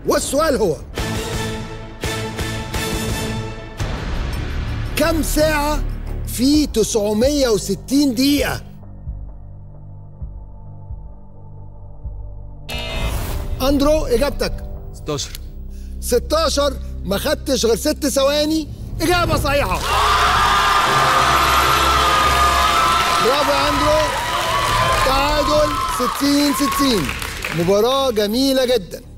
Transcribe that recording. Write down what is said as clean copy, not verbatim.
والسؤال هو: كم ساعة في 960 دقيقة؟ أندرو إجابتك 16. 16. ما خدتش غير 6 ثواني. إجابة صحيحة. برافو يا أندرو. تعادل 60-60. مباراة جميلة جدا.